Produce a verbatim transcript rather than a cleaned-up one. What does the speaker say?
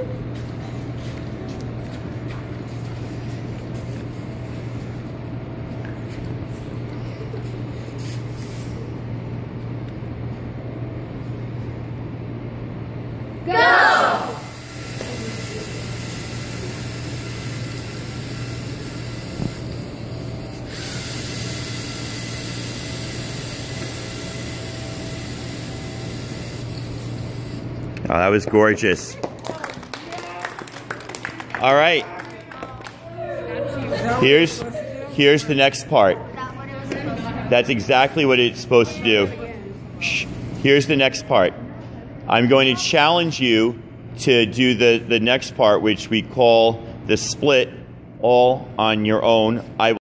Oh, that was gorgeous. All right. Here's, here's the next part. That's exactly what it's supposed to do. Here's the next part. I'm going to challenge you to do the, the next part, which we call the split all on your own. I